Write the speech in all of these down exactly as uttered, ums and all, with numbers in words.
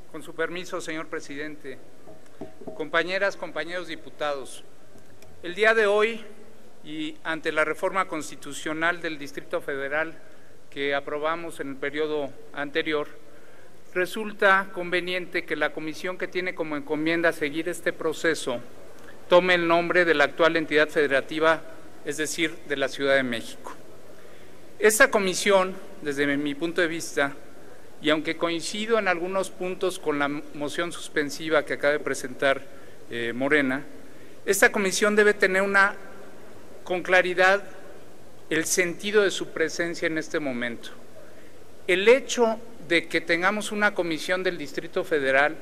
Con su permiso, señor presidente, compañeras, compañeros diputados, el día de hoy y ante la reforma constitucional del Distrito Federal que aprobamos en el periodo anterior, resulta conveniente que la comisión que tiene como encomienda seguir este proceso tome el nombre de la actual entidad federativa, es decir, de la Ciudad de México. Esta comisión, desde mi punto de vista, y aunque coincido en algunos puntos con la moción suspensiva que acaba de presentar eh, Morena, esta comisión debe tener una, con claridad el sentido de su presencia en este momento. El hecho de que tengamos una comisión del Distrito Federal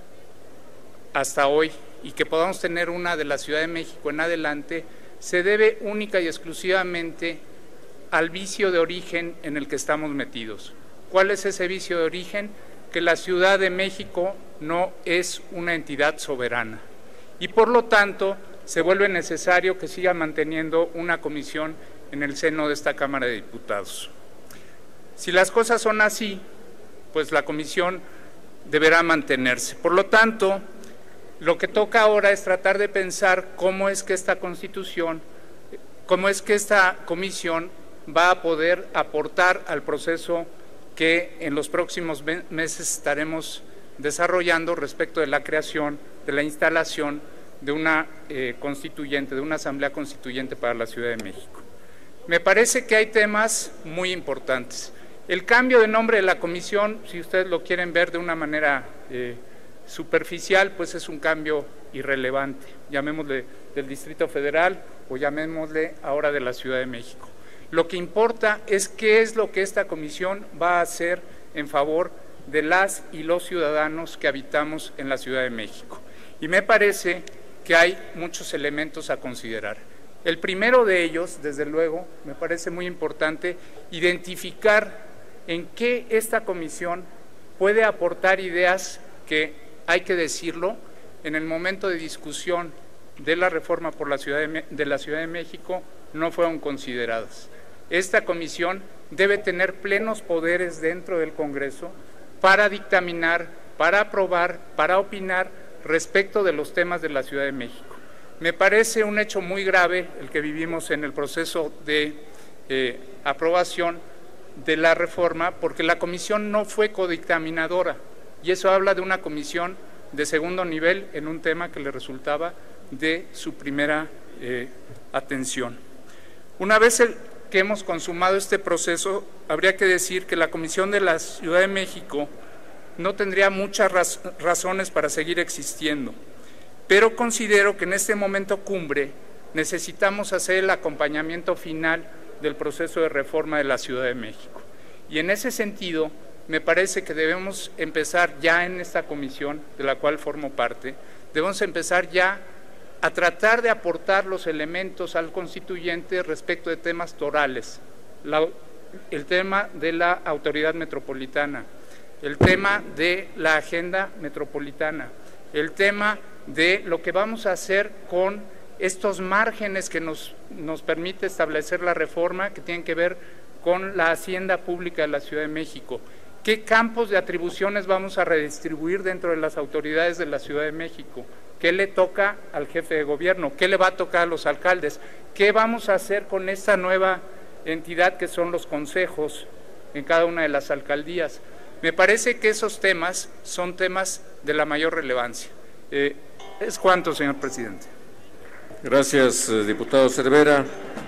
hasta hoy y que podamos tener una de la Ciudad de México en adelante, se debe única y exclusivamente al vicio de origen en el que estamos metidos. ¿Cuál es ese vicio de origen? Que la Ciudad de México no es una entidad soberana y por lo tanto se vuelve necesario que siga manteniendo una comisión en el seno de esta Cámara de Diputados. Si las cosas son así, pues la comisión deberá mantenerse. Por lo tanto, lo que toca ahora es tratar de pensar cómo es que esta Constitución, cómo es que esta comisión va a poder aportar al proceso que en los próximos meses estaremos desarrollando respecto de la creación, de la instalación de una eh, constituyente, de una asamblea constituyente para la Ciudad de México. Me parece que hay temas muy importantes. El cambio de nombre de la comisión, si ustedes lo quieren ver de una manera eh, superficial, pues es un cambio irrelevante, llamémosle del Distrito Federal o llamémosle ahora de la Ciudad de México. Lo que importa es qué es lo que esta comisión va a hacer en favor de las y los ciudadanos que habitamos en la Ciudad de México. Y me parece que hay muchos elementos a considerar. El primero de ellos, desde luego, me parece muy importante identificar en qué esta comisión puede aportar ideas que, hay que decirlo, en el momento de discusión de la reforma por la Ciudad de, de la Ciudad de México no fueron consideradas. Esta comisión debe tener plenos poderes dentro del Congreso para dictaminar, para aprobar, para opinar respecto de los temas de la Ciudad de México. Me parece un hecho muy grave el que vivimos en el proceso de eh, aprobación de la reforma, porque la comisión no fue codictaminadora, y eso habla de una comisión de segundo nivel en un tema que le resultaba de su primera eh, atención. Una vez el, que hemos consumado este proceso, habría que decir que la Comisión de la Ciudad de México no tendría muchas raz razones para seguir existiendo, pero considero que en este momento cumbre necesitamos hacer el acompañamiento final del proceso de reforma de la Ciudad de México. Y en ese sentido, me parece que debemos empezar ya en esta comisión, de la cual formo parte, debemos empezar ya a tratar de aportar los elementos al constituyente respecto de temas torales, la, el tema de la autoridad metropolitana, el tema de la agenda metropolitana, el tema de lo que vamos a hacer con estos márgenes que nos, nos permite establecer la reforma que tienen que ver con la hacienda pública de la Ciudad de México. ¿Qué campos de atribuciones vamos a redistribuir dentro de las autoridades de la Ciudad de México? ¿Qué le toca al jefe de gobierno? ¿Qué le va a tocar a los alcaldes? ¿Qué vamos a hacer con esta nueva entidad que son los consejos en cada una de las alcaldías? Me parece que esos temas son temas de la mayor relevancia. Eh, es cuanto, señor presidente. Gracias, diputado Cervera.